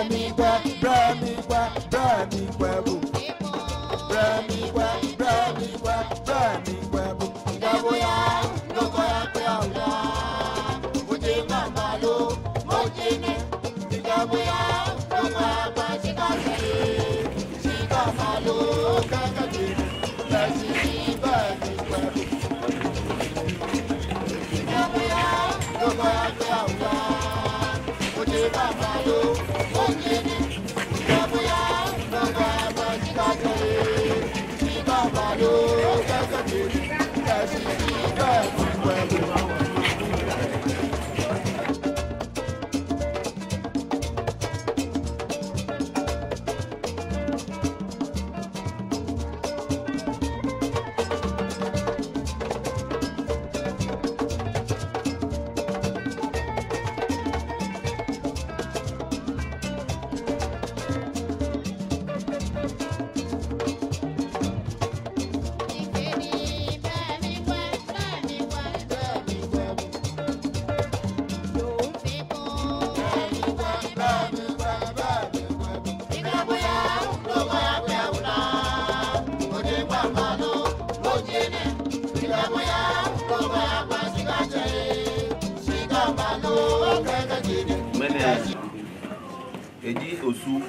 Eji osu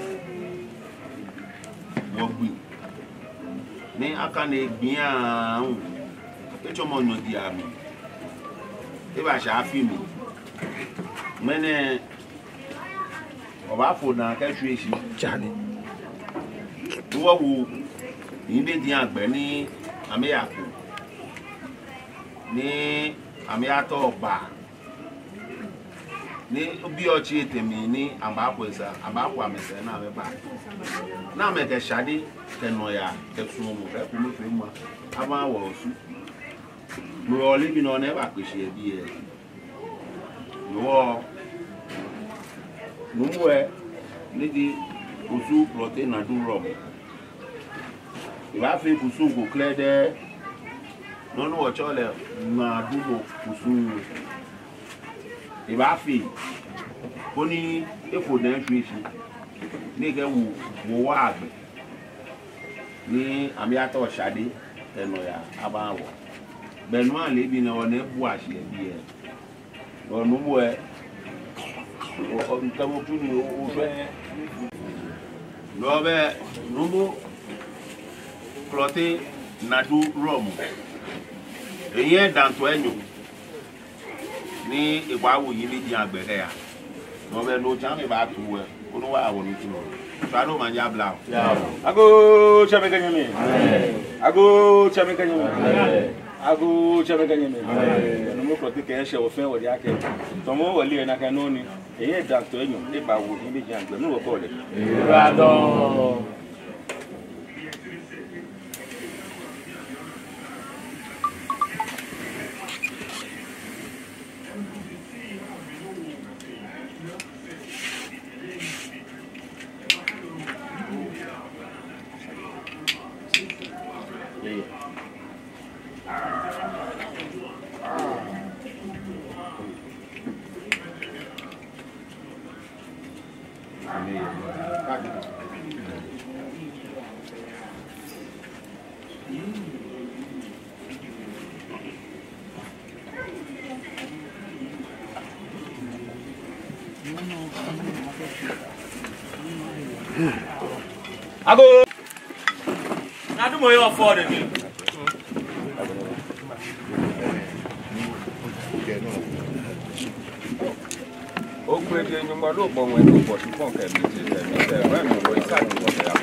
wogbi ni aka na egbin ahun echo mo yan di ami e ba sha fi mi mene oba fo na ke su esi jani wo wo inde di agbe ni ameyaku ni ameyato ogba ni obi ochi etemi ni ambakwesa ambakwa mese na meba na meke shadi kenoya kesumu ke ku mefe mu aba wo osu mo oli bi no na ba pese bi e wo numwe ni di osu Klotey Nmaa Dumor iba fi kusu go klede no no chole na dubo kusu iba fi boni efo na hwehwi ni ge wo wa agbe ni amiato shade enoya abawo benu ale bi na ona ebu ahye bi e onu bo e o ntamo tu ni o fe no be Nuumo Klotey Nmaa Dumor eye danto enyo ni igbawo yin ni di agbere ya no be no jam e ba tuwe onu wa awon ni tuno so no man ya bla ago chame kanyame ago chame kanyame ago chame kanyame Nuumo Klotey ke se ofen wo ya ke to mo wole na kan no ni eye danto enyo ni ba wo yin ni di agbere no wo ko le radon Ago Nadu mo yo for the me o gbe de nyuma lo bo won lo bo fun ke mi se ra mi wo isa ni wo ya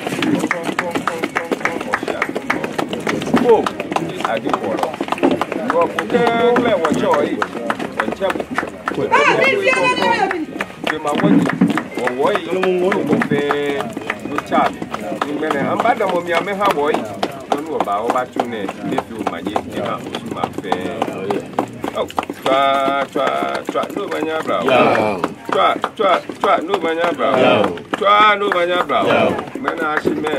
mo se a o adi ko lo wo ko ke le wo jo yi en che ko ke ma wo yi wo wo fe chat mene ambada mo mi ame ha boy onu oba oba tune lefi o maje ni na osu ma fe oh twa no banya bra twa no banya bra twa no banya bra mena ashime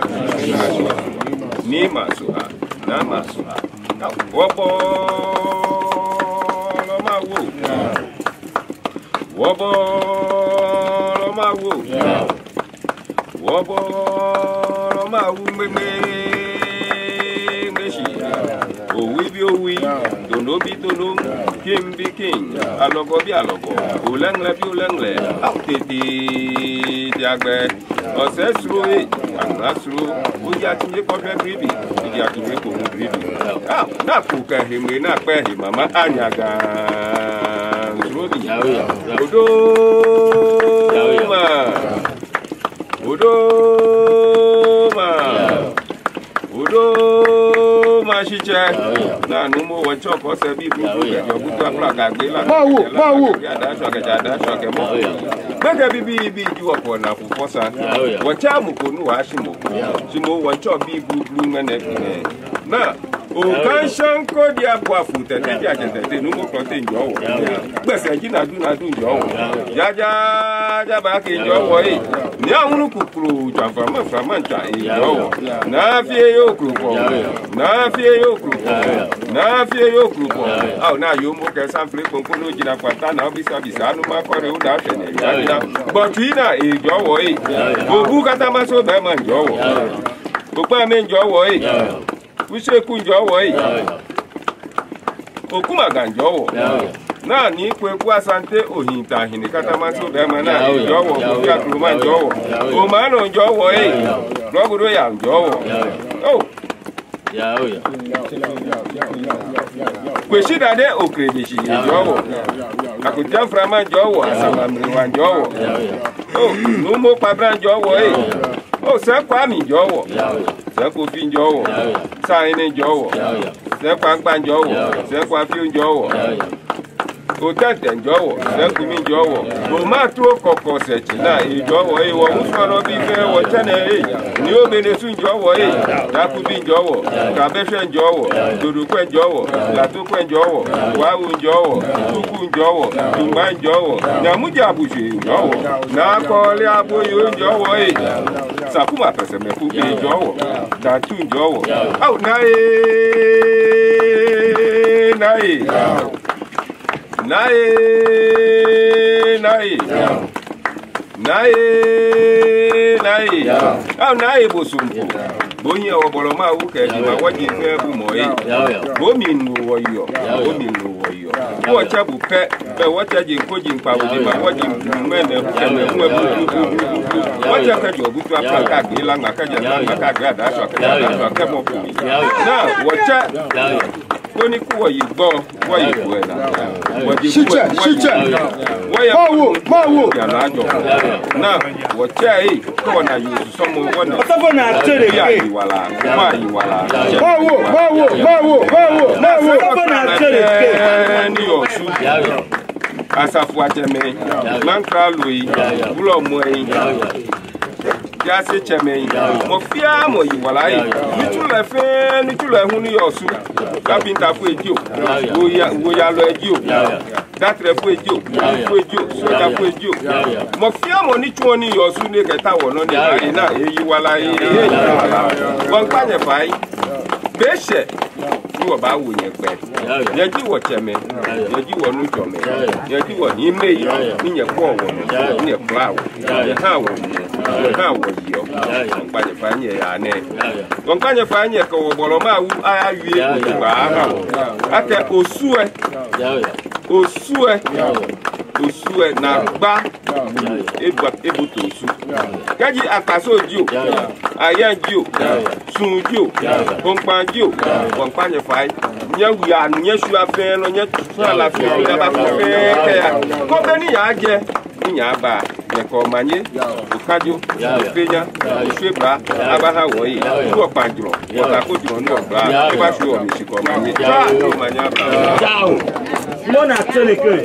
ni masuha na masuha wo bo lo ma wo Wobolo mawu. Wobolo mawu meme. Owi dono bi dono kim bi king alogo bi alogo olengle bi olengle tete diagbe ose suru ana suru o ya tinye ko fe gribi ya tinye ko gribi na ku ka himwe na pe hi mama anyaga suru bi odo ma shiche na Nuumo wancho ko se bi bubu ke yo butu afra ka gbe la mawo ya da so ke mo bege bi ju opo na fu fosa wacha mu ko nu wa shimo shimo wancho bi bubu ngene na o kan shanko di abu afute te ja jete Nuumo Klotey njowo gbese ji Nadu njowo ja ba ke njowo yi ni awunu kukuru jafama nta njowo na fie yo krupo aw na yo mo ke sample konkono jina kwata na obisa anu ma kore o da fene ya but ina njowo yi obu kata ma so be ma njowo o pa me njowo yi use ku njowo yi okumaga njowo na ni kweku asante ohinta hini kata ma so be ma na njowo ya kruma njowo o ma no njowo yi loguro ya njowo oh kweshida de okrebishi njowo akutia frama njowo asama mriwa njowo oh Nuumo pabra njowo yi oh se kwa mi njowo se ko fi njowo sa ine njowo se kwa gba njowo se kwa fi njowo o tete njowo se ku mi njowo o ma tu kokko se ti na njowo e wo usoro bi fe wo chane e ni o bene su njowo e da ku bi njowo ka be fe njowo dodo kwe njowo la to kwe njowo wa u njowo tuku njowo tumba njowo na muja bushi njowo na ko le aboyo njowo e sakuma pese me ku bi njowo da tu njowo au nae aw nae bosumpo bonye obolo ma wu ke di ma waji fe bu moyi bo mi nu woyo wo cha bu pe be wo cha ji ko ji npa wo di ma waji mene nwe bu wo cha ka jo bu tu apa ka gbe la nga ka ja la ka ga da so ka mo ku mi na wo cha Oni ku yi gbo wo yi ku e na wo ji shiche wo ya mawo ya na ajo na wo cha yi ko na yu so mo wo na so na tere ya yi wala mawo na so na tere ni o su asafu ajeme mankra lui bulo mo yi ya se cheme mo fia mo yi wala yi ni tu le hu ni yosu kapinta fu eji o wo ya lo eji o datre fu eji o so ta fu eji o mo fia mo ni tu ni yosu ni keta wo no ni bari na eyi wala yi won pa nye fai beshe wo ba wo yen pe ye ji wo cheme ye ji wo nu jome ye ji wo ni meyi ni ye ko wo no ni e flower ye ha wo ha wo yo pa je fa nye ya ne won pa nye fa nye ko wo bolo ma wu a wie ko ba ha ate osue na gba ebuto osu kaji akaso ji o ayan ji o sun ji o pompa ji o pompa nye fa nye wi anu nye su afen no nye tu ala fi o da ba fe ke ya ko be ni ya je ni ya ba ye ko manye okajo feja shebra abaha wo yi wo panjuro wo ta ko juro no bra e ba su o mi si ko manye ja o manya ba ciao mona tele ke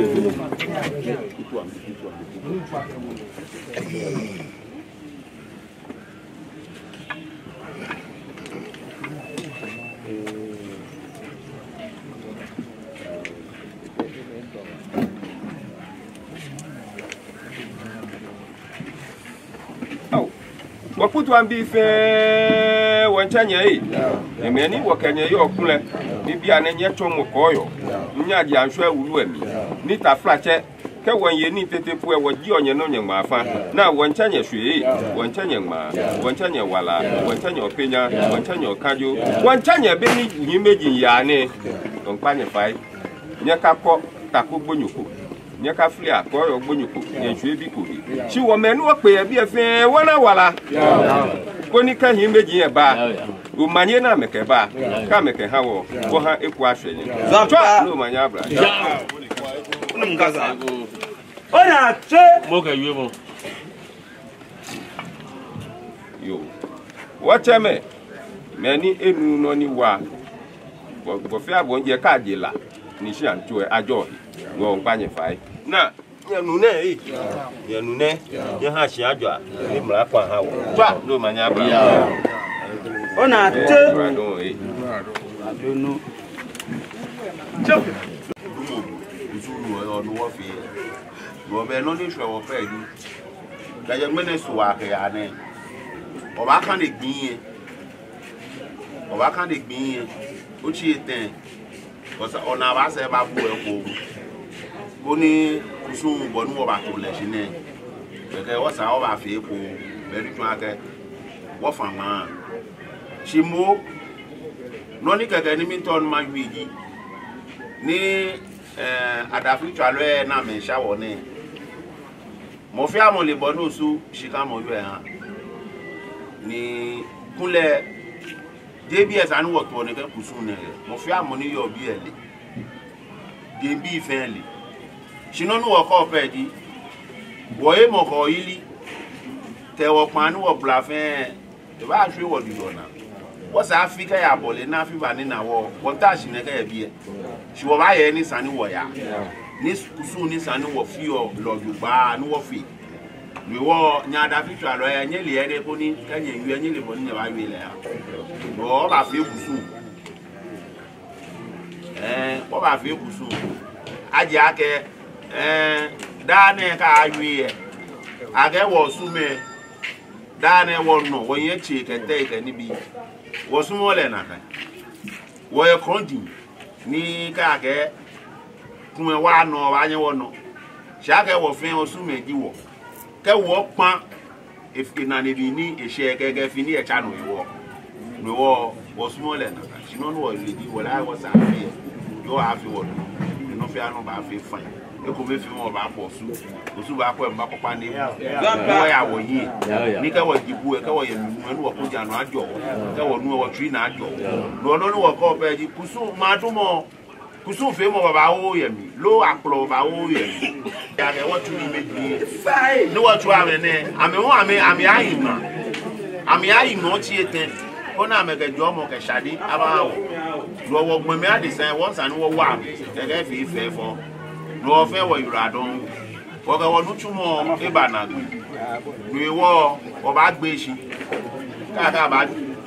wakutu ambi fe wanchanya yi emeni wakanya yi okunle bibi anenye chomo koyo nya di anhwe wulu emi ni ta flache ke won ye ni tetepu e wo ji onye no nyem afa na won chanye hwe won chanye ma won chanye wala won chanye openya won chanye okajo won chanye be ni meji ya ni don panye fai nya ka ko tako gbonyuko nya ka fli akọ ogbonyuko nya hwe bi ko bi chi wo menu o pe bi efe wona wala koni ka hi meji e ba o manye na meke ba ka meke ha wo ha eku ahwe ni twa no manya bra Ngaza. Ona che mo ka yue mo. Yo. Wacha me. Meni enu no ni wa. Bo fi abonje ka la. Ni shi antu e ajo. Wo npanye fai. Na, yanu ne e. Yanu ne. Ye ha shi ajo a. Ni mra kwa ha wo. Twa no manya bra. Ona che. No e. No. Chop. No wafi wo be no ni hwe wo fa du da je mene so wa ke ya ne o ba kan de gbin o chi eten ko sa ona ba se ba bu e ko ni kusun bo nu wo ba to le shi ne ke wo sa wo ba fi ko be ri tun ake wo fa ma shi mo no ni keke ni mi ton ma wi ji ni adafi twalwe na me shawo ne mo fi amo le bonu su shika mo yo han ni kunle dbs anu wo to ne ke kusun ne mo fi amo ni yo bi ele de bi fe le shino nu wo ko pe di wo e mo ko yili te wo pan wo bla fe e ba hwe wo di do na wo sa Africa ya bole na Africa ni na wo ta shi ne ka ya bi e shi wo ba ye ni sani wo ya ni kusu ni sani wo fi o lo Yoruba ni wo fi mi wo nya da fi twa lo ya nye le ere ko ni ka nye yu nye le bo ni ba wi le ya wo ba fi kusu wo ba fi kusu aje ake da ne ka wi e age wo su me da ne wo no wo ye che ke te ke ni bi wo su mo le na ka wo ye kondi ni ka ke kun e wa no wa yen wo no sha ke wo fin o su meji wo ke wo pan if na ni ni e se gege fi ni e cha no wo wo su mo le na ka si no no wo le di wo la wo sa fi yo ha fi wo no fi anu ba fi fan e ko be fi mo ba po su o su ba ko e ba ko pa ni wo ya wo yi ni ke wo jibu e ke wo ye nu wo ko ja no ajo ke wo nu wo tri na ajo no no wo ko pe ji kusu ma Dumor kusu fe mo baba wo ye mi lo aplo baba wo ye mi ya ke wo tu ni meji ni wo tu ame ne ame wo ame ayi no ti eten ko na me ke jo mo ke shadi aba wo wo gbon mi adisen won san wo wa ke ke fi fe fo no fe wo yuradon wo ga wo nu tumo e ba na gbe ni wo o ba gbe si ka ba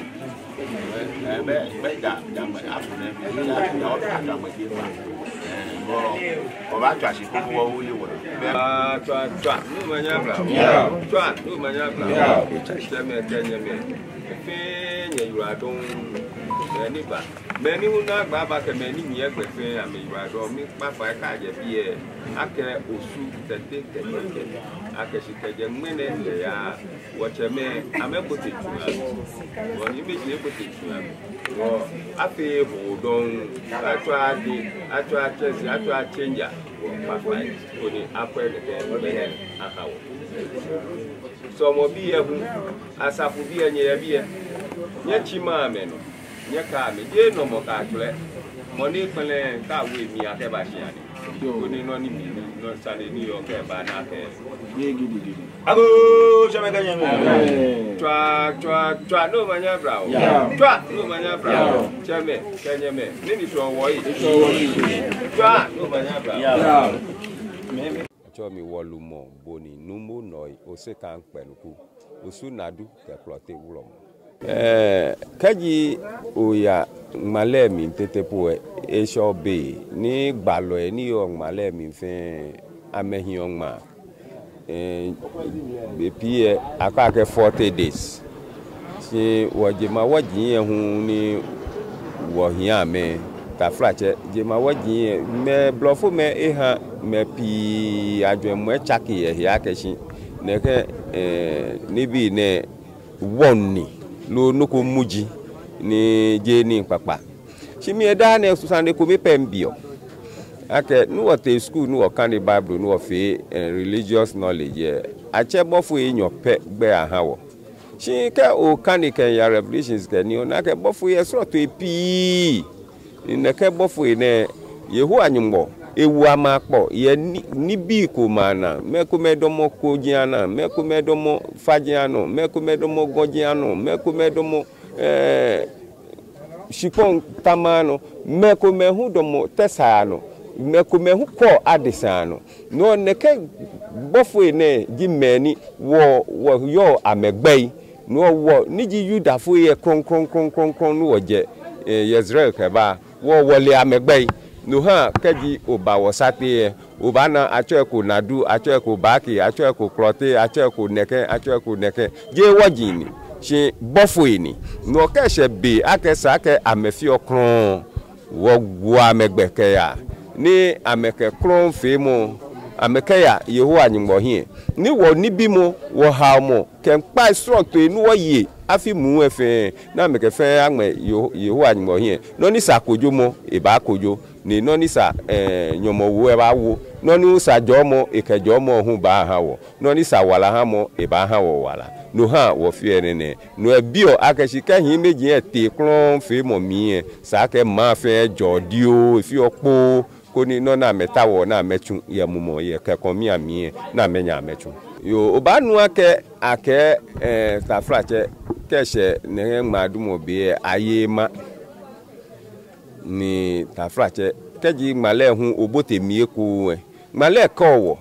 be da ma afune ya o ta da ma je ba o ba twa si ko wo le wo be twa no manya bra twa no manya bra cheme kenye me fe nye yuradon ni ba meni una gba ba ke meni mi egbe fe ame yuradon mi pa fa ka je bi e ake osu tete ake si keje mene le ya wo cheme ame kote tuna wo ni meji e kote tuna wo afi ho don atwa chesi atwa changer wo pa fa ko ni apwe de be akawo so mo bi e hu asafu bi enye bi e nye chima me no nye ka me je no mo ka tule mo ni pele ka we mi ake ba shi ani ko ni no ni mi no sale ni o ke ba na ke Ye gidi. ago chame ka nyame twa no manya bra o twa no manya bra o chame kenye me ni ni so wo yi twa no manya bra me cho mi wolumo boni Nuumo Osekan Kpeneku osu Nadu Klotey Nmaa kaji oya ngmale mi tetepo e sho be ni gbalo e ni o ngmale mi fe amehin ngma be pie akake 40 days si woje ma woji yen hun ni wo hian me ta frache je ma waji me blofo me eha me pi adwemu echake ye ya keshi ne ke ni bi ne wonni lo noko muji ni je ni papa chimi eda na susande ko me pembio ake nu wote school nu kan the bible nu ofe religious knowledge ache bofu enyo pe gbe ahawo chi ke o kan the ya revelations ke ni ona ke bofu ye so to epi ne ke bofu ne yehu anyumbo ewu amakpo ye ni bi ko mana me ko medomo kojiana me ko medomo fajiano me ko medomo gojiano me ko medomo shipon tamano me ko mehu domo tesano me ko mehu ko adesano no ne ke bofu ne ji meni wo yo amegbei no wo ni ji yuda fu ye kron no je Israel ke ba wo wole amegbei no ha kaji oba wosate oba na achoeko nadu achoeko baki achoeko Klotey achoeko neke je wojini she bofu ni no ke se be akesa ke amefi okron wo gwa amegbeke ya ni ameke kron femo amekeya yehu anyimbo hie ni wo ni bimo wo ha mo ken pa instruct enu wo ye afi mu efe na ameke fe agme yehu anyimbo hie no ni sakojo mo e ba kojo ni no ni sa nyomo wo e ba wo no ni sa jomo ikejo mo hu ba ha wo no ni sa wala ha mo e ba ha wo wala no ha wo fi ene no ebio akeshi ka hin meji e te kron femo mi sa ke ma fe jodio fi opo koni no na metawo na mechu ye mumo ye kekomi ami na menya mechu yo obanu ake ta frache keshe ne madumo be ayema ni ta frache keji male hu obote mieku male kowo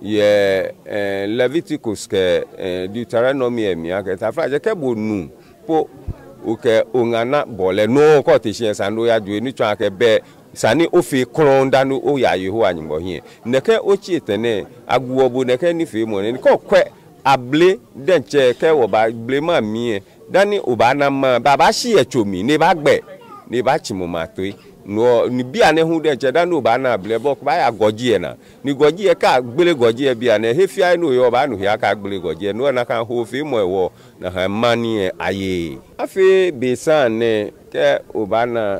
ye Leviticus ke Deuteronomy emi ake ta frache ke bonu po oke ongana bole no ko te shen sando ya du ni twa ake be sani ofe kron danu o ya yehu anyimbo hie neke ochi etene aguobo neke ni fe mo ni ko kwe able denche ke wo ba ble ma mi dani oba na ma baba shi echomi ne ba gbe ne ba chimo matoi no ni bia ne hu denche danu oba na ble bo ba ya goji e na ni goji e ka gbele goji e bia ne hefia no yo ba nu ya ka gbele goji e no na kan ho fe mo ewo na ha mani aye afi be san ne ke oba na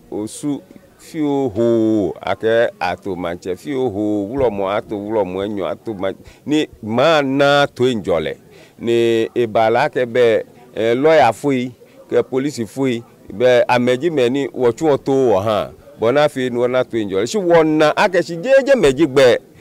osu fio ho ake ato manche fio ho wulomo ato wulomo enyo ato ni mana to enjole ni ebala ke be lawyer fui ke police fui be ameji meni wo tun to wo han bona fi no na to enjole si wona ake si jeje meji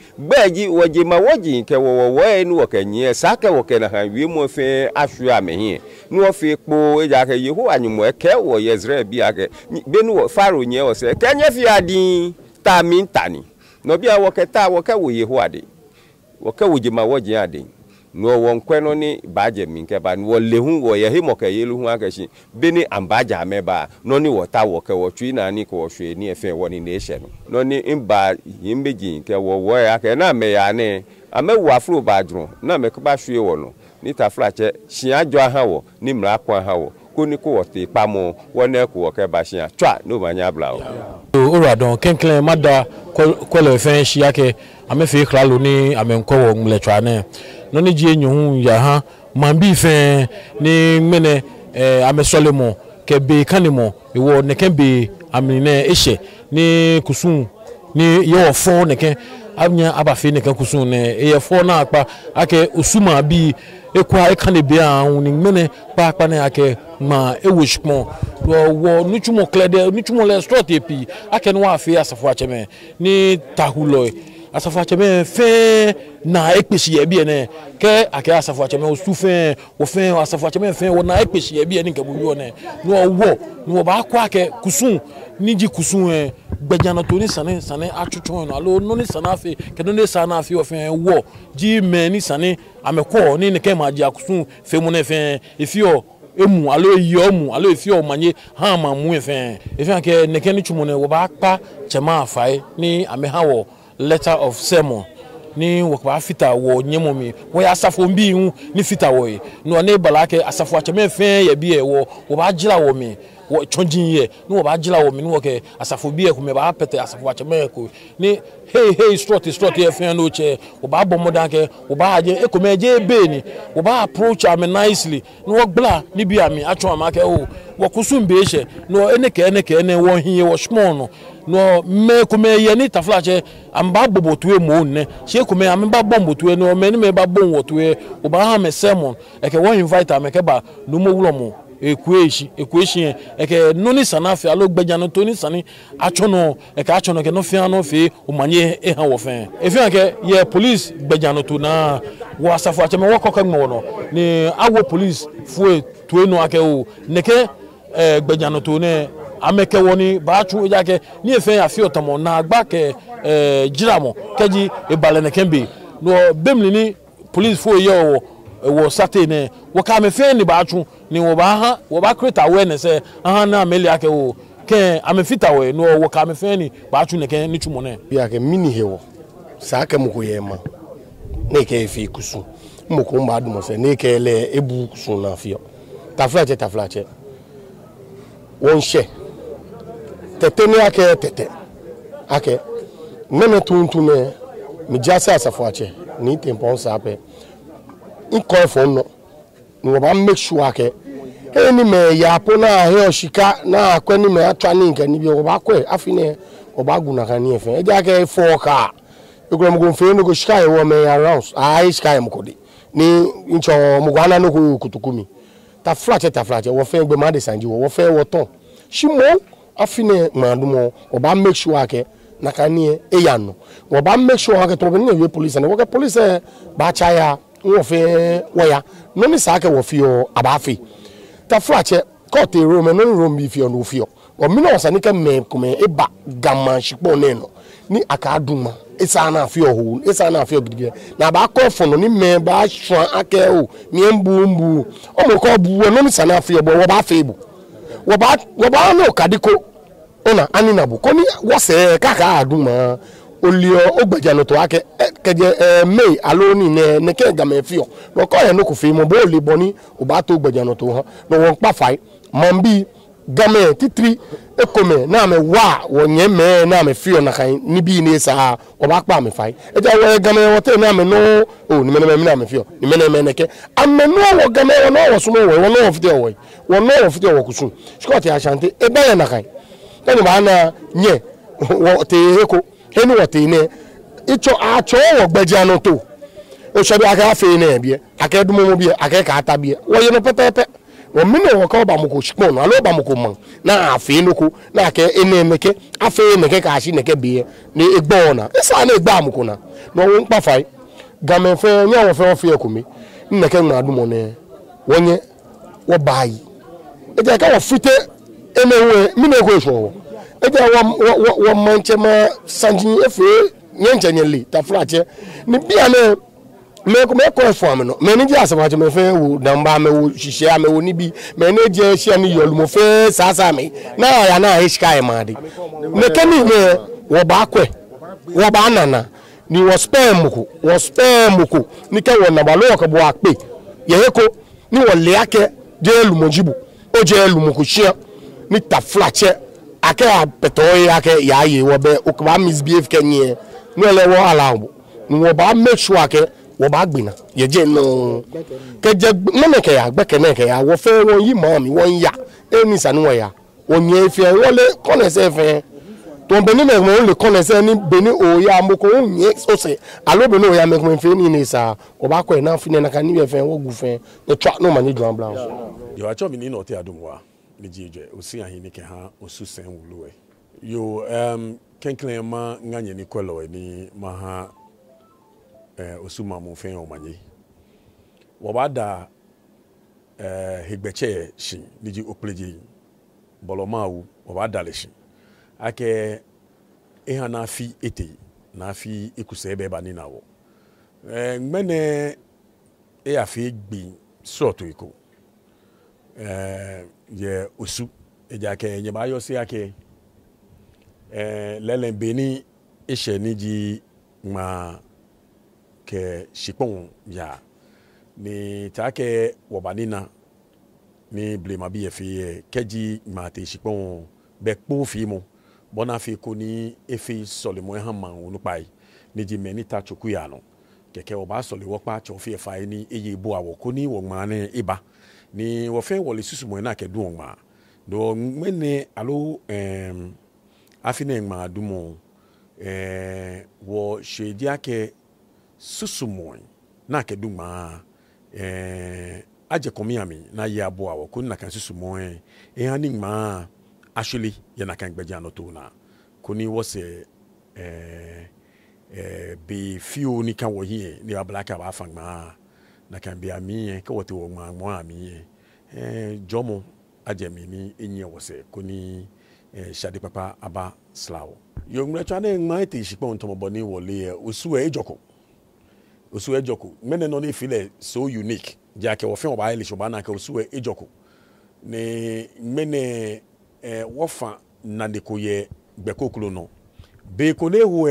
gbeji woji ma woji ke wo enu wo ke yin sa ke wo ke na han wi mo fe asu amehin nu o fi po eja ke yehu anyumo e ke wo Israel bi ake benu wo faro yin o se ke nya fi adin ta mi ntani no bia wo ke ta wo ke wo yehu ade wo ke woji ma woji ade no won kweno ni baje mi nke ba wo lehun wo ye himo ke yelu hu ake shi beni ambaja meba no ni wo ta wo ke wo twi na ni ko wo hwe ni efe wo ni nation no ni imba yimbeji ke wo ya ke na me ya ne amewu afro badro na me ko ba hwe wo no ni ta frache shi ajo aha wo ni mra kwa aha wo ko ni ko wo te pamo wo na ko wo ke ba shi a twa no manya bla o oradon kenklen mada ko le fen shi ake amefe kralo ni amenko wo mletwa ne no ni je nyun ya ha mambi fe ni mene amesolemo ke be kanimo iwo ne ken be amine ehye ni kusun ni ye ofo ne ken anya abafe ne ken kusun ne ye fo na apa ake usuma bi ekwa ekane be ahun ni mene pa ne ake ma ewushmo wo nuchumo klede nuchumo le strot epi ake no afi asafo acheme ni tahulo asafo acheme fe na ekpesi ye bi ene ke ake asafo acheme osu fe wo fe asafo acheme fe wo na ekpesi ye bi ene nke buyo ne no ba kwa ake kusun niji kusun gbejana to ni sane achucho no alo no ni sana fe ke no ni sana fe wo fe wo ji me ni sane ameko ni ne ke ma ji akusun fe mu ne fe ifio emu alo yomu alo ifio manye ha ma mu efe ke ne ke ni chumo ne wo ba pa chema afai ni amehawo letter of sermon ni wakwa fita wo nyemomi wo ya asafo mbi hu ni fita wo no ne balake asafo acheme fe ye bi e wo ba jira wo mi wo chonjin ye no ba gila wo me no ke asafo bi e ko me ba pete asafo acheme ko ni hey strut ye fe no che wo ba bom dan ke wo ba aje e ko me je be ni wo ba approach am nicely no wo gbla ni bi am atwo am ke o wo kusum be hye no ene wo hie wo shmo no me ko me ye ni tafla che am ba bobotu mo ne she ko me am ba bombotu no me ni me ba bon wotu wo ba ha me sermon e ke wo invite am ke ba no mo wulo mo equation eke no ni sanafi alo gbeja no to ni sani achono eke achono ke no fi ano fi o manye e han wo fen e fi ke ye police gbeja no to na wo asafo acheme wo kokko mo no ni awo police fu to enu ake o neke gbeja no to ne ameke woni ba chu eja ke ni e fen afi otomo na agba ke jiramo keji e bale ne kembe no bemli ni police fu ye wo Saturday wo ka me fe ni ba chu ni wo ba create awareness aha na meli ake wo ke amefita we no wo ka me fe ni ba chu ne ke ni chumo ne bia ke mini hewo sa ka mo ko yema ne ke fi kusu mo ko ma du mo se ne ke le ebu kusu na fio taflache won she tete ne ake meme tuntu me mi jasa asafo ache ni tempon sa pe in call for no ba make sure ke eni me ya po na he oshika na akwani me atwa ni nka ni bi o ba kwe afine o ba guna kan ni efe e ja ke for ka e go mo go fe no go shika e wo me around ai shika e mo ko de ni ncho mo go ana no ko kutukumi ta flat wo fe gbe ma de sanji wo fe wo ton shimo afine mandumo o ba make sure ke na kan ni e ya no wo ba make sure ke to be ni we police na wo ke police ba cha ya wo fe wo ya no mi sa ke wo fi o abafi ta flache kote room no room bi fi o no fi o mi no sa ni ke me kuma e ba gama shipo ne no ni aka duma isa na fi o ho isa na fi o gidige na ba ko fo no ni me ba swan ake o mi mbu o mo ko bu no mi sa na fi o bo wo ba fe bu wo ba no kadiko ona ani na bu ko ni wo se kaka aduma olio ogbeja no to ake keje mei aloni ne ke game fio no ko ye no ku fi mo bo le boni o ba to ogbeja no to ho no won pa fai mambi game titri ekome na me wa wonye me na me fio na kan ni bi ni sa o ba pa me fai e ja wo game wo te na me no o ni me na me fio ni me ne ke amme no wo game wo no wo sumo wo no fite wo fite wo kusu scott ya chante e ba na kan ni ba na nye wo te heko enu wote ne icho acho wo gbeja no to o so bi aka fe na bie aka dumo mo bie aka ka ata bie wo ye no pepepe wo mi no wo ka ba mo ko shikon no alo ba mo ko man na afe no ko na aka ene meke afe meke ka shi neke bie ni egbo na isa na egba mo ko na no wo npa fai game fe nya wo fe ofe ko mi neke na dumo ne wonye wo bai e je ka wo fite ene we mi na ko so eja wa manchema sanjin efe nyenchenyeli ta flache ni bia ne me ko fo am no me ni je asaba je me fe wo namba me wo hihye am wo ni bi me ne je hia ni yolu mo fe sasa me na ya na hishka e made me kemi me wo ba kwe wo ba nana ni wo spam muku ni ke wo namba lo ko bo ape ye ko ni wo le ake je elu mojibu o je elu muku hia ni ta flache ake apetoy ake yaye wo be o ba misbehave kenye no le wo alawo ni wo ba make sure ake wo ba gbina ye je no ke je me ke ya gbe ke ne ke ya wo fe won yi mo mi won ya eni sanu wo ya won ye fe wo le connaisse fe to be ni me mo le connaisse ni be ni o ya mo ko ye so se alo be no ya me ko fe ni ni sa wo ba ko na fi ne na kan ni fe wo gu fe no twa no ma ni Joan Blanc yo acho mi ni no te adumwa ni jije osi ahini ke ha osusen wuluwe yo Klotey Nmaa nganye ni kwelo ni maha osuma mu fen omanye wo bada higbeche shi niji opleji bolomawu wo bada le shi ake eha na fi ete na fi ikuse ebe ba ni nawo ngmene e afi gbi soto iko ye osu eja ke nye ba yo si ake lelen beni ishe niji ma ke shipon ya ni take wobanina ni blema bi efe keji mate shipon be kpo fi mo bona fi ko ni efe sole mo han man onu pai ni ji meni ta choku ya no keke oba sole wo pa cho fi fa ni eye bo awo ko ni wo ma ne iba ni wo fe wo le susu mo na ke du ma do mene alo afine ma du mo wo sheji ake susu mo na ke du ma aje komiami na ye abo awo ko na kan susu mo hani ma actually ye na kan gbeja no to na ko ni wo se be few ni kan wo hie ni black aba fang ma na kan bi ami ka wote wo ma mo ami jomo aje mi ni enye wo se ko ni shade papa aba slawo yo ngre twa na ngma ite shipon to mo ni wole osu ejoko mene no ni feel so unique jake wo fe oba ile shoba na ka osu ejoko ne mene wofa na de ko ye gbekokuro no be ko le hu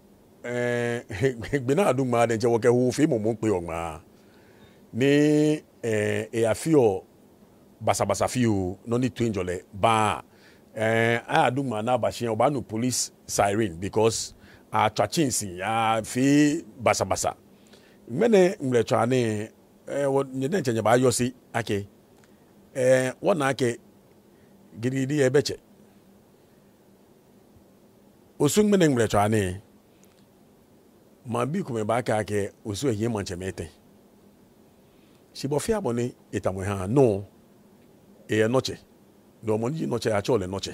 gbe na adu ma de je wo ke hu fi mo pe ogma ni afio basa fio no ni to enjole ba adu ma na ba oba no police siren because atwachinsi fi basa mene mletwa ne nyede chenye ba yosi ake wona ake gidi ebeche osun mene mletwa ne ma bi ko me ba ka ake osu ehie manche mete sibofia boni etamwe ha no noche do mo ni noche a chole noche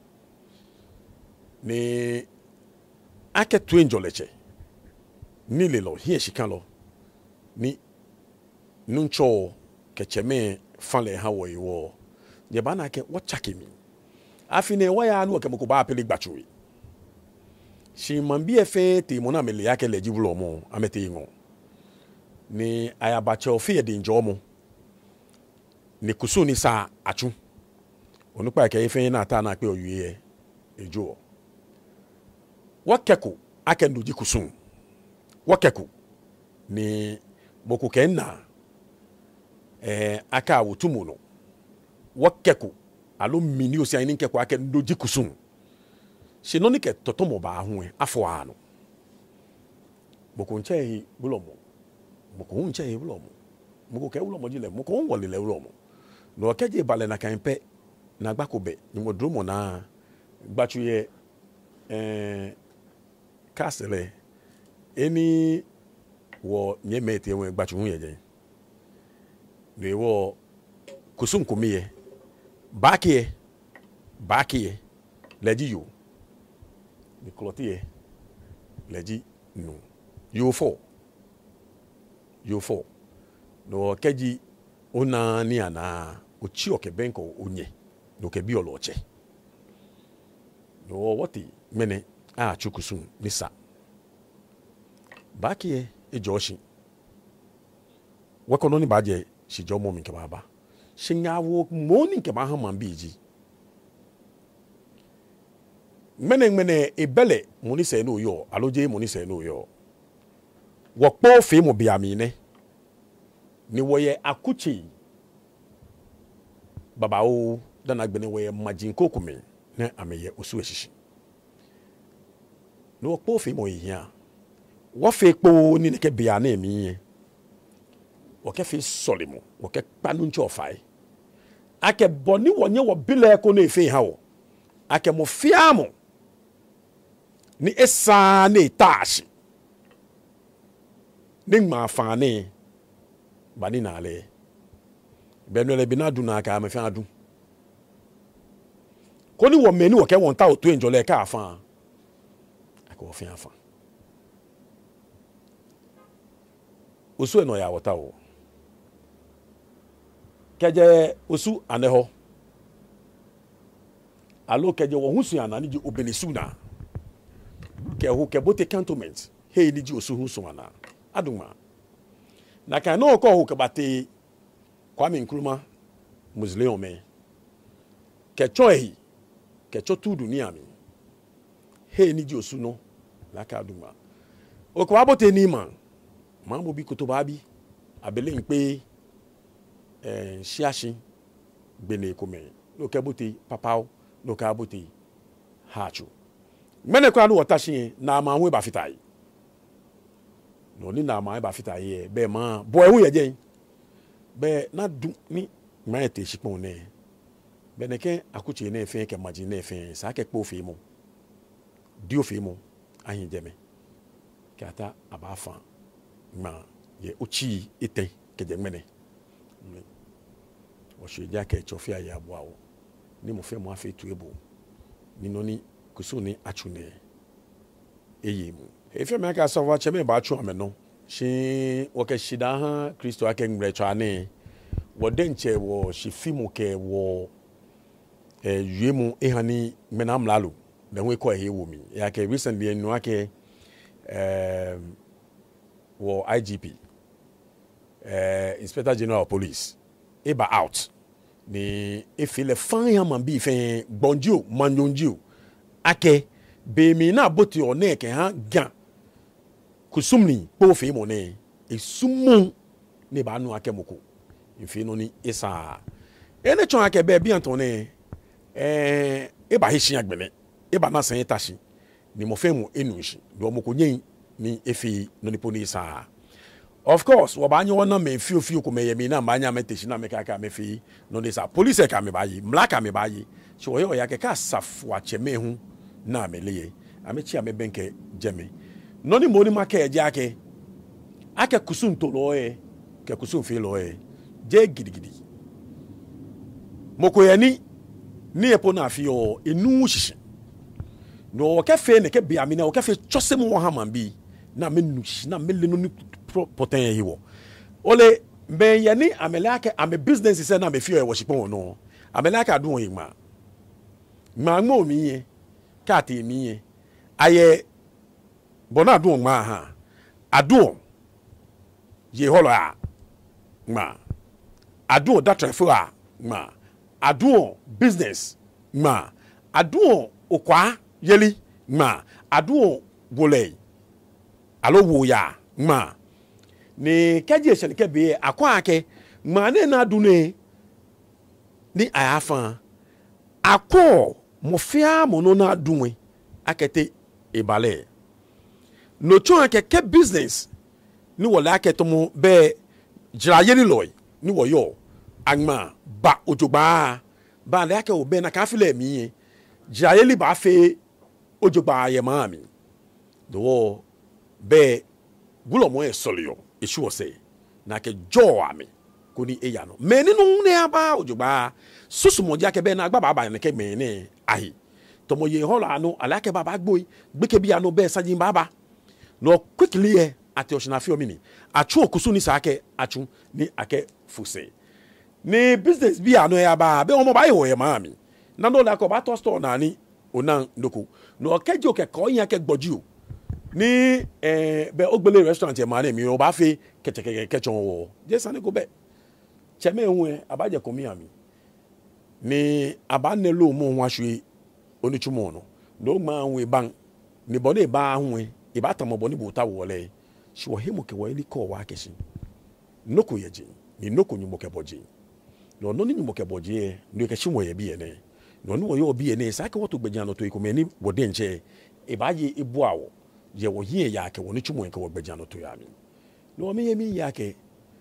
ni ake twenjoleche ni lelo hie shikalo ni nuncho kecheme fanle ha wo yiwo ye bana ke wachakimi afine waya anu ke mko ba pele gbachuwi shi mambi efe ti mona mele yake leji bulo mo amete yingo ni ayabache ofi de njo mo ni kusuni sa achu onupa ke efe na ata na pe oyuye ejo wakeku akendu ji kusun wakeku ni boku kenna aka wutumu no wakeku alo mini osi ani nke kwa akendu ji kusun se no ni ke totomo ba hu afo ano boku nche bulomo boku nche bulomo boku ke bulomo jile boku wole le bulomo no keje bale na kanpe na gbakobe ni modromo na gbachuye kasele eni wo nyemete we gbachu hu yeje le wo kusum kumiye bakie leji yo ni Klotey leji no you for no keji ona ni ana ochi okebenko onye no kebi oloche no woti mene a chukusum nisa bakie ejoshi wakono ni baje shi jomo min ke baba shinyawo moni ke ma ha man biji mene ebele moni se no yo aloje moni se no yo wokpo fe mo biami ne ni woye akuchi baba o dana gbene woye majinko kumi ne ameye osu eshishi no wokpo fe mo hia wo fe po ni ne ke bia na emi wo ke fe solimo wo ke panu ncho fai ake boni wonye wo bile ko na efe ha wo ake mo fiamo ni esa na itashi ni ma fane bani na ale benole binadu na aka me fi adu ko ni wo meni wo ke won ta o to enjole ka afan ake wo fi afan osu eno ya wota o keje osu aneho alo keje wo husu ana ni ji obenisu na ke hu ke bote cantonment he ni ji osu husu ana aduma na kan no ko hu ke bate Kwame Nkrumah Muslim me ke chohi ke chotu dunia mi he ni ji osu no la ka aduma o ko abote ni man mambo bi kotoba bi abele npe shiashi bene kome no kebuti papao no kabuti hachu mene kwa no watashi na ma hu ba fitai no ni na ma ba fitai be ma boy hu ye gen be na du ni ma te shipon ne bene ke akuchi ne fe ke maji ne fe sa ke kpo fe mo dio fe mo ahin jeme kata abafa ma ye uchi ite ke je mene o se ja ke chofia ya boa o ni mo fe mo afi tu ebo ni no ni kusu ni achune eyi mu efe me ka so wa cheme ba chu ameno shi wo ke shida ha Kristo ake ngre chwa ne wo denche wo shi fimu ke wo yuemu ehani menam lalo na we ko ehe wo mi ya ke recently enu ake wo IGP Inspector General of Police eba out ni efile fan ya man bi fe bonjo manjonjo ake be mi na boti one ke ha gan kusumni po fe mo ne esumu ne ba nu ake moko ifi no ni esa ene chon ake be bi antone eba hishia gbele eba na san etashi ni mo fe mu enushi do mo ko nyin ni efi no ni poni sa of course wo ba nyi wona me fi ko me yemi na ma nya meteshi na me ka me fi no ni sa police ka me ba yi mlaka me ba yi so yo ya ke ka safu a cheme hu na me leye amechi ame benke jeme no ni mo ni ma ka eje ake kusun to loe ke kusun fi loe je gidigidi moko yani ni epo na fi o enu shishi no ke fe ne ke bia mi na o ke fe chose mo ha man bi na me nu shi na me le no ni poten yi wo ole ben yani amelake ame business se na me fi o worship no amelake adu yi ma mo mi ye ka ti mi ye aye bona adu ma ha adu ye holo a ma adu that trafo a ma adu business ma adu okwa yeli ma adu gole alo wo ya ma ni kaje shen ke be akwa ake ma ne na adu ne ni ayafa akọ mofia mono na dunwe akete ibale no chon akeke business ni wala aketo mo be jiraye ni loy ni woyo agma ba ojogba ba le ake obe na ka file mi jiraye li ba fe ojogba ye mami do be gulo mo e solio isu ose na ke jo ami koni eya no meni no ne aba ojogba susu mo ja ke be na agba baba ne ke meni ahi to mo ye hola anu ala ke baba gboi gbeke bi anu be sajin baba no quickly ati oshina fi omini achu okusu ni sake achu ni ake fuse ni business bi anu ya ba be omo ba ye mami na no la ko ba to store na ni onan ndoko no kejo ke ko yan ke gboju ni be ogbele restaurant e ma na mi o ba fe kete kechon wo je sane go be cheme hu abaje komi ami ni abane lo mo hu ahwe onichumo no ma hu ban ni bone ba hu e ba tamo bone bo ta wole shi wo hemu ke wo ili ko wa keshi noko yeje ni noko nyumo ke boje no no ni nyumo ke boje no ke shi mo ye bi ene no no yo bi ene sa ke woto gbejan no to ikomeni wo de nche e ba ye ebu awo ye wo hie ya ke wo ni chumo ke wo gbejan no to ya mi no me ye mi ya ke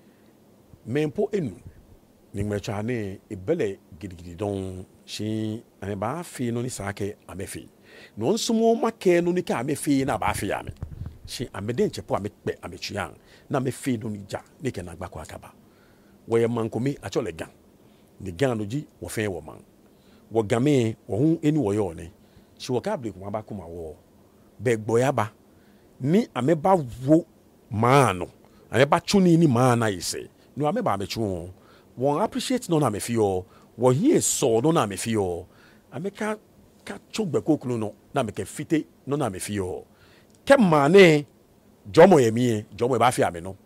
mempo enu ni mmecha ne ebele gidigidi don shi ane ba fi no ni sake amefi no nsumo make no ni ka amefi na ba fi ya me shi amede nchepo amekpe amechuan na amefi no ni ja ni ke na gba kwa akaba wo ye mankomi achole gan ni gan no ji wo fen wo man wo game wo hu eni wo yo ne shi wo ka break mo ba kuma wo be gboya ba ni ameba wo maano ameba chuni ni maana ise no ameba amechu won appreciate no na me fio wo hie so no na me fio ameka ka chogbe kokunu no na me ke fite no na me fio ke mane jomo ye mie jomo e ba fi ame no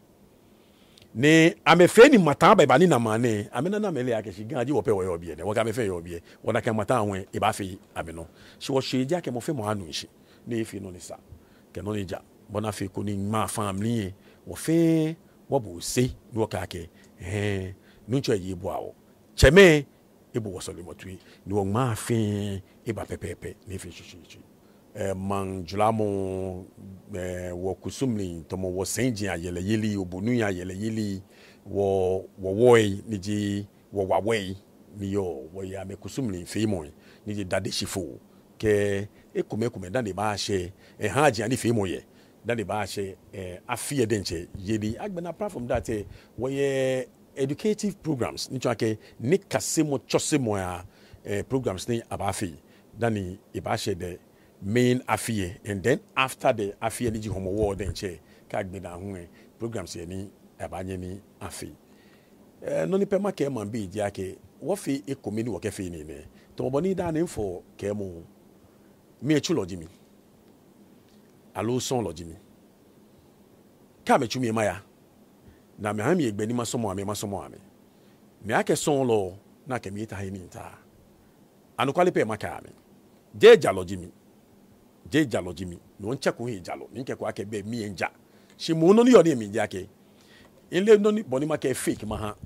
ne ame fe ni mata ba ni na mane ame na me le akeshi gan aji wo pe wo yo bie ne wo ka me fe yo bie wo na ke mata ahun e ba fi ame no shi wo she ja ke mo fe mo anu nshi ne fi no ni sa ke no ni ja bona fe ko ni ma family wo fe wo bo se no ka ke nuncho yi bo awo cheme ebo wasole motui ni wo ma fin eba pepepe ni fin chichi man julamo wo kusumli tomo wo senji ayele yeli obonu ya yele yeli wo woi niji wo wawei ni yo wo ya me kusumli fimo niji dade shifo ke ekume dan de ba she haji ani fimo ye dan de ba she afie denche yeli agbena apart from that wo ye educative programs ni chake ni kasemo chosemo ya programs ni abafi dani ibashe the main afie and then after the afie ni homo wo den che ka gbeda ho programs ye ni abanye ni afi no ni pema ke man bi di ake wo fi ekomini wo ke fi ni ne to boni da ne fo ke mo mi echu lojimi alo son lojimi ka me chu mi maya na me ha mi egbeni masomo ame me ake son lo na ke mi ta hi ni ta anu kwale pe maka ame je jalojimi no nche ko hi jalo ni nke ko ake be mi enja shi mu no ni yo ni mi je ake ile no ni boni maka fake ma ha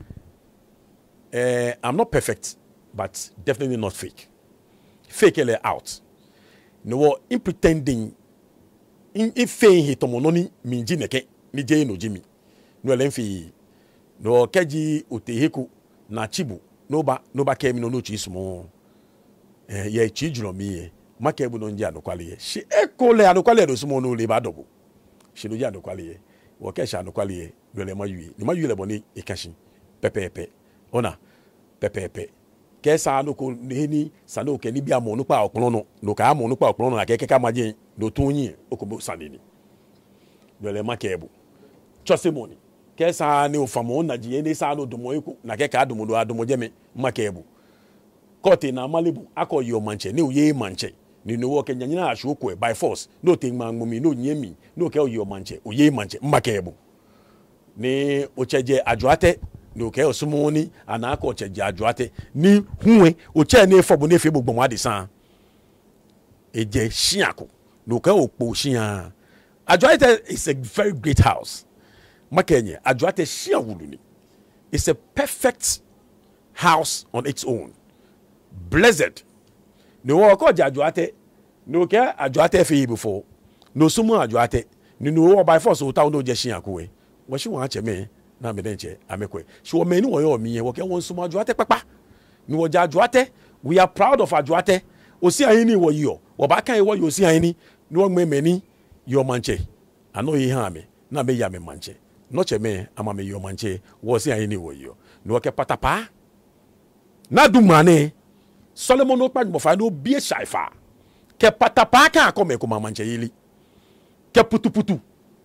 I'm not perfect but definitely not fake ele out no in pretending in feign he to mo no ni mi ji neke ni je no jimi no elemfi no keji oteheku na chibu no ba kemi no chi sumo ye chi julo mi make bu no nja no kwale ye shi ekole anokwale do sumo no le ba dobo shi no ja no kwale ye wo ke sha no kwale ye le ma yui ni ma yui le boni ekashi pepepe ona pepepe ke sa no ko ni sa no ke ni bia mo no pa okpon no ka mo no pa okpon no akeke ka maje do tonyi okobo sanini le ma ke bu chosemoni ke sa ni ofamo na ji ni sa no domo eku na ke ka adomo do adomo jeme make bu Klotey Nmaa malibu akọ yo manche ni oye manche ni no wo ke nyanyina asho ko by force no te ngma ngumi no nyemi no ke yo manche oye manche make bu ni ocheje ajoate no ke osumoni ana akọ ocheje ajoate ni huwe oche ni fobo ni febo gbon adisan eje shiako no ke opo shian ajoate is a very great house makenye ajoate shia wuluni. It's a perfect house on its own. Blessed. No wako ajoate no ke ajoate fi before. No sumu ajoate no by force uta no je shia ko we. Wo shi won acheme na me denche amekwe. Shi wo meni wo yo mi wo ke won sumu ajoate papa. Ni wo ajoate, we are proud of ajoate. Osi ahini wo yo. Wo ba kan wo yo osi ahini ni wo meni yo manche. Ano yi ha me na be ya me manche. No cheme ama me yo manche wo si ahini wo yo. Ni wo ke patapa. Nadu mane Solomon no pa mo fa no bie shaifa. Ke patapa ka akome ko manche yili. Ke putu.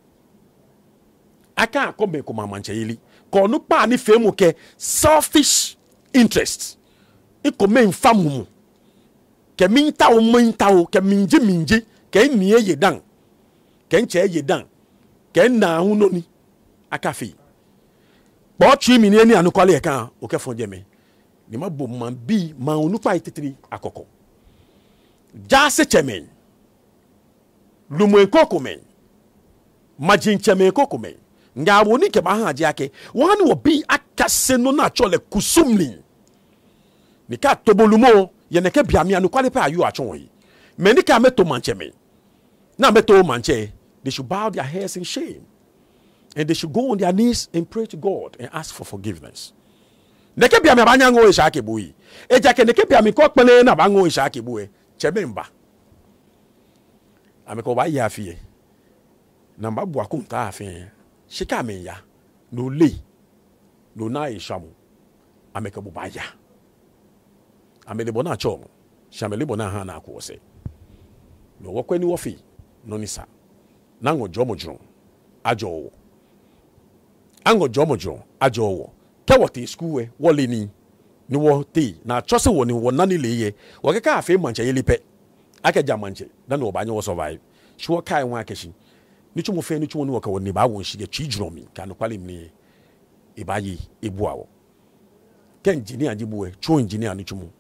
Aka akome ko manche yili. Ko no pa ni femu ke selfish interest. Iko men famu. Ke minta o ke minji ke nie yedan. Ke nche yedan. Ke na hu no ni aka fi. Bo chi mi ni anu kwale e kan o ke fon jeme. Ni ma bom man bi ma onu pa ititiri akoko. Jase chemen. Lumo ekoko men. Majin cheme ekoko men. Nga woni ke ba ha age ake. Wani wo bi akase no na chole kusumli. Ni ka tobolumo ye ne ke bia mi anu kwale pa ayu achon yi. Me ni ka meto mancheme. Na meto manche. They should bow their heads in shame. And they should go on their knees and pray to God and ask for forgiveness. Neke bia me abanyango e shake bui. E jake neke bia me ko pele na bango e shake bui. Chebe mba. Ameko ba ya fie. Na mba bu akunta afie. Shika me ya. No le. No na e shamu. Ameke bu ba ya. Amele bona chomo. Shamele bona ha na akwose. No wokwe ni wofi. No nisa. Nango jomojo. Ajo. Ango jomojo. Ajo. Kewati school wole ni wo te na chose wo ni wo nani leye wo keka afi manche yelipe akeja manche na no banye wo survive sure kai won akeshi ni chumo fe ni chumo ni wo ka woni ba won shige chijuro mi ka no kwale mi e bayi ebu awo ke engineer jibuwe chu engineer ni chumo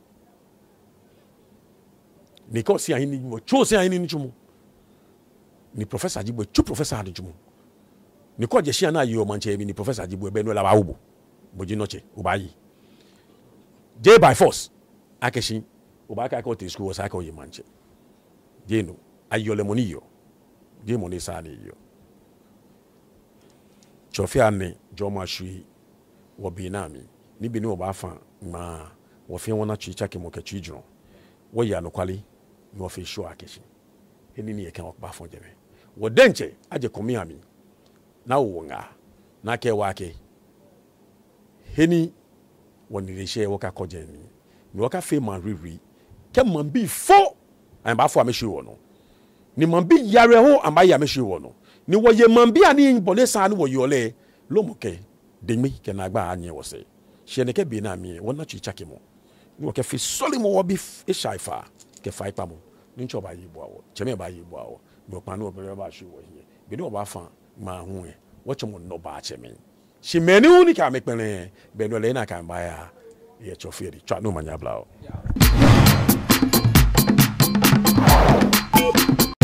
ni ko si ahini mo chu si ahini ni chumo ni professor jibuwe chu professor ni chumo ni ko je shia na yo manche mi ni professor jibuwe be no la ba wo boji noche ubayi J by force akeshi obaka ko te school saka oyi manche je no ayole money yo je money sa ni yo chofia ne joma shui wo binami ni bini oba fa ma wo fe wona chicha ke mo ka chijro wo ya no kwali ni wo fe show akeshi eni ni e kan okba fon jebe wo denche aje komi ami na wo nga na ke wake heni woni le she wo ka kojeni ni wo ka fe man riwi ke man bi fo an ba fo ameshi wo no ni man bi yare ho an ba ya ameshi wo no ni wo ye man bi ani bole sa ni wo yole lo mo ke demi ke na gba anye wo se she ne ke bi na mi wo na chicha ke mo ni wo ke fi soli mo wo bi e shaifa ke fa ipa mo ni ncho ba yi bo awo cheme ba yi bo awo ni o pa no be ba shi wo hiye bi ni wo ba fa ma hu e wo chemo no ba cheme she meni uni ka mekpene be no le na kan ba ya ye choferi twa no manya blao